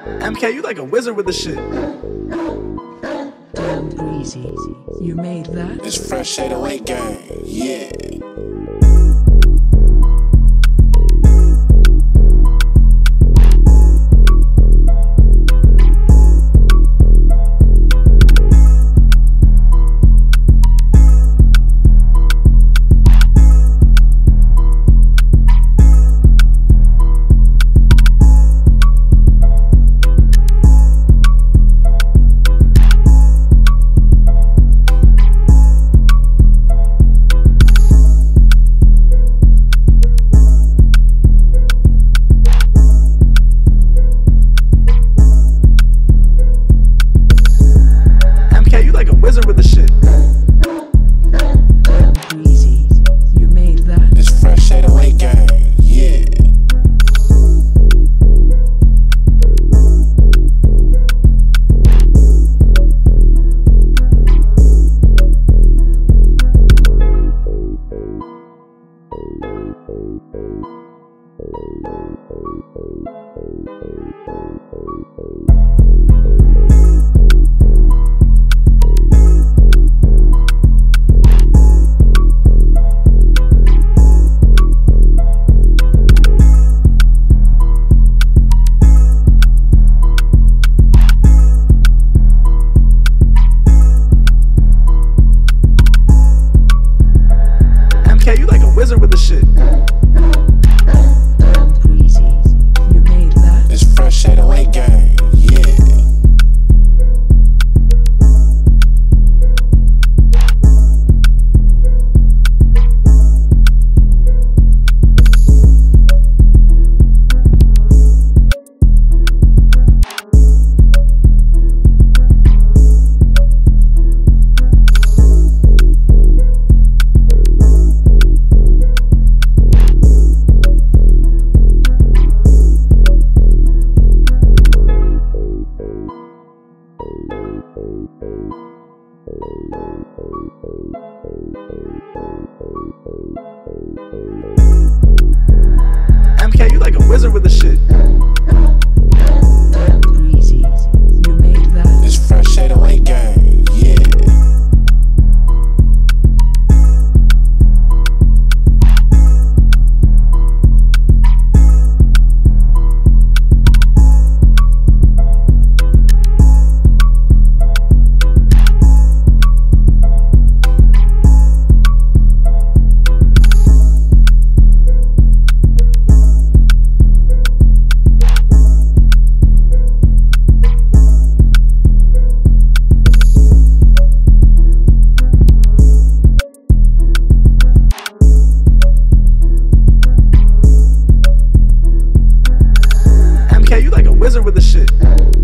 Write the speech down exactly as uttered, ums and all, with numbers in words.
M K, you like a wizard with the shit. Damn breezy, you made that? It's fresh eight oh eight gang, yeah. Wizard with the shit. Damn breezy, you made that? It's fresh eight oh eight gang, yeah. You like a wizard with the shit. Damn breezy, you made that? It's fresh eight oh eight gang, yeah. M K, you like a wizard with the shit. Damn breezy, you made that? It's fresh eight oh eight gang, yeah. M K, you like a wizard with the shit.